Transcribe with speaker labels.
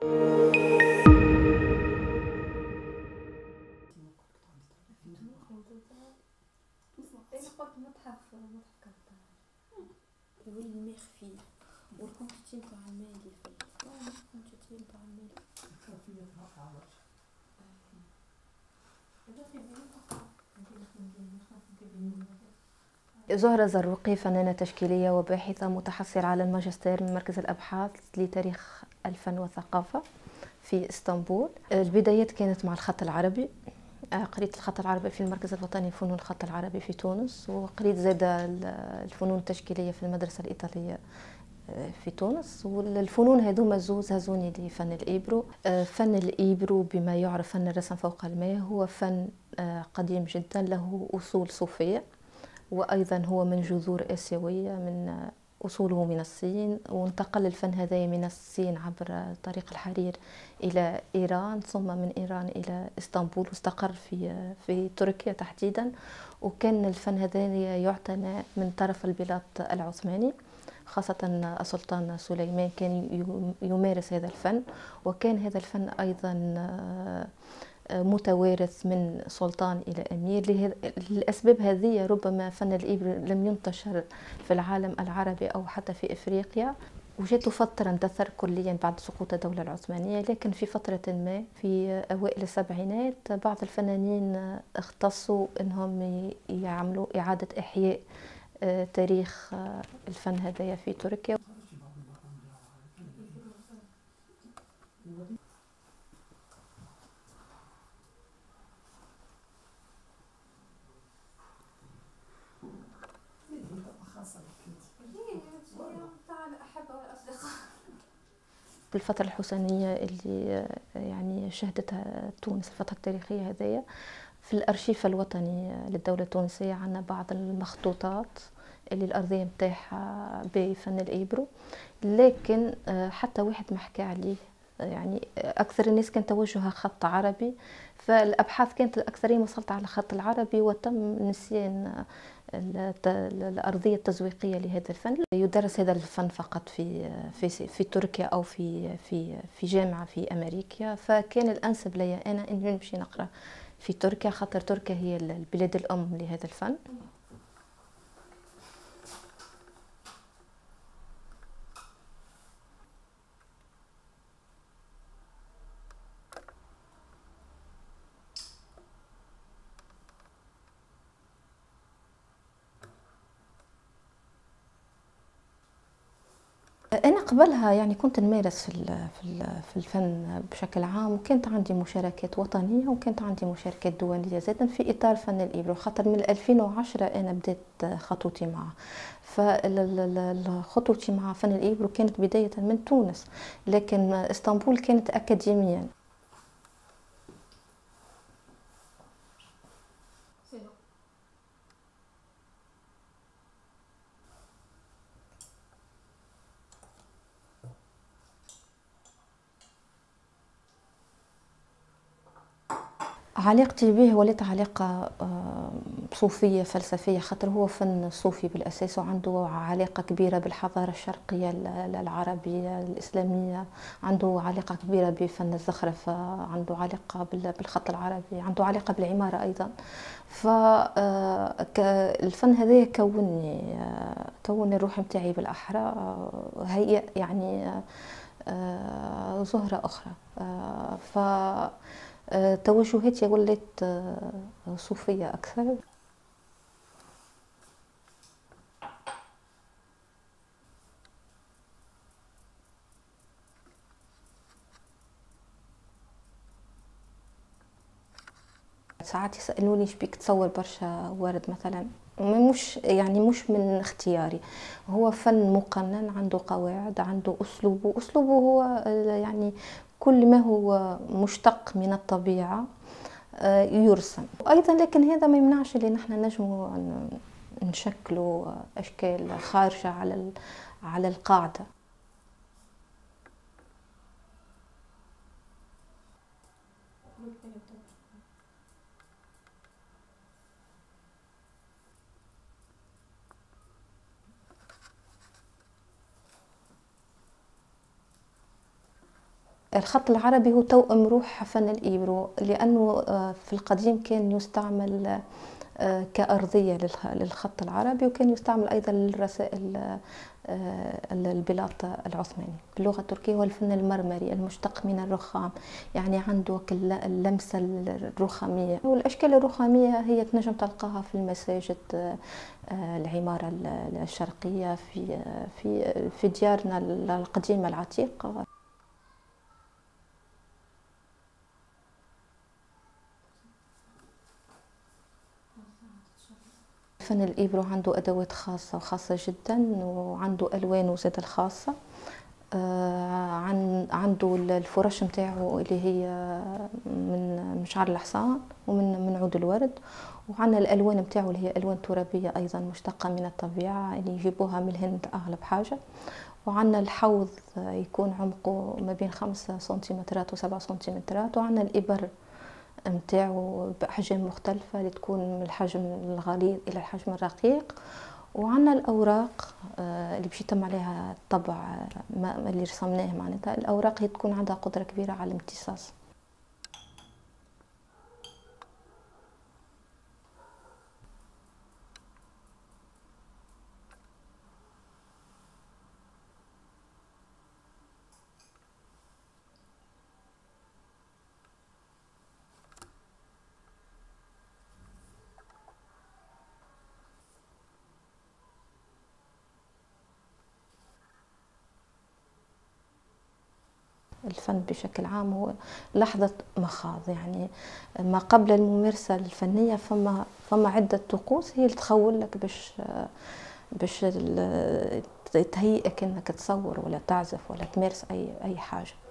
Speaker 1: زهرة زروقي فنانة تشكيلية وباحثة متحصلة على الماجستير من مركز الأبحاث لتاريخ الفن والثقافة في اسطنبول. البدايات كانت مع الخط العربي، قريت الخط العربي في المركز الوطني لفنون الخط العربي في تونس، وقريت زاد الفنون التشكيلية في المدرسة الإيطالية في تونس. والفنون هذوما زوز هزوني لفن الإيبرو. فن الإيبرو بما يعرف فن الرسم فوق الماء هو فن قديم جدا، له أصول صوفية، وأيضا هو من جذور آسيوية، من أصوله من الصين، وانتقل الفن هذا من الصين عبر طريق الحرير إلى إيران، ثم من إيران إلى اسطنبول، واستقر في تركيا تحديدا. وكان الفن هذا يعتنى من طرف البلاط العثماني، خاصة السلطان سليمان كان يمارس هذا الفن، وكان هذا الفن أيضا متوارث من سلطان إلى أمير. للأسباب هذه ربما فن الإبر لم ينتشر في العالم العربي أو حتى في إفريقيا، وجدت فترة اندثر كليا بعد سقوط الدولة العثمانية. لكن في فترة ما في أوائل السبعينات بعض الفنانين اختصوا أنهم يعملوا إعادة إحياء تاريخ الفن هذايا في تركيا. الفترة الحسينية اللي يعني شهدتها تونس، الفترة التاريخية هذيا، في الأرشيف الوطني للدولة التونسية عندنا بعض المخطوطات اللي الأرضية متاحة بفن الإيبرو، لكن حتى واحد ما حكى عليه. يعني أكثر الناس كان توجهها خط عربي، فالأبحاث كانت الأكثرية وصلت على الخط العربي، وتم نسيان الأرضية التزويقية لهذا الفن. يدرس هذا الفن فقط في تركيا أو في جامعة في أمريكا، فكان الأنسب لي أنا أن نمشي نقرأ في تركيا، خاطر تركيا هي البلاد الأم لهذا الفن. أنا قبلها يعني كنت نمارس في الفن بشكل عام، وكانت عندي مشاركات وطنية وكانت عندي مشاركات دولية زادا في إطار فن الإبرو، خاطر من 2010 أنا بدأت خطوتي معه. فخطوتي مع فن الإبرو كانت بداية من تونس، لكن اسطنبول كانت أكاديميا. علاقتي به ولات علاقة صوفية فلسفية، خاطر هو فن صوفي بالأساس، وعنده علاقة كبيرة بالحضارة الشرقية العربية الإسلامية، عنده علاقة كبيرة بفن الزخرفة، عنده علاقة بالخط العربي، عنده علاقة بالعمارة أيضا. فالفن هذا كوني الروح متاعي بالأحرى، هي يعني زهرة أخرى. توجهاتي ولات صوفية أكثر. ساعات يسألوني ايش بيك تصور برشا ورد مثلا، مش من اختياري، هو فن مقنن، عنده قواعد، عنده أسلوبه هو يعني كل ما هو مشتق من الطبيعة يرسم أيضا. لكن هذا ما يمنعش اللي نحن نجمو نشكلوا أشكال خارجة على القاعدة. الخط العربي هو توأم روح فن الإبرو، لأنه في القديم كان يستعمل كأرضية للخط العربي، وكان يستعمل أيضا للرسائل البلاط العثماني. باللغة التركية هو الفن المرمري المشتق من الرخام، يعني عنده اللمسة الرخامية، والأشكال الرخامية هي تنجم تلقاها في المساجد، العمارة الشرقية في ديارنا القديمة العتيقة. فن الإبرو عنده أدوات خاصة وخاصة جدا، وعنده ألوان زاد الخاصة. عنده الفرش متاعه اللي هي من شعر الحصان ومن عود الورد، وعندنا الألوان متاعه اللي هي ألوان ترابية أيضا مشتقة من الطبيعة اللي يجيبوها من الهند أغلب حاجة. وعندنا الحوض يكون عمقه ما بين 5 سنتيمترات و7 سنتيمترات، وعندنا الإبر متاعو بأحجام مختلفة اللي تكون من الحجم الغليظ إلى الحجم الرقيق. وعندنا الأوراق اللي باش يتم عليها الطبع اللي رسمناه، معناتها الأوراق هي تكون عندها قدرة كبيرة على الامتصاص. الفن بشكل عام هو لحظة مخاض، يعني ما قبل الممارسة الفنية فما عدة طقوس هي اللي تخول لك باش تهيئك انك تصور ولا تعزف ولا تمارس اي حاجة.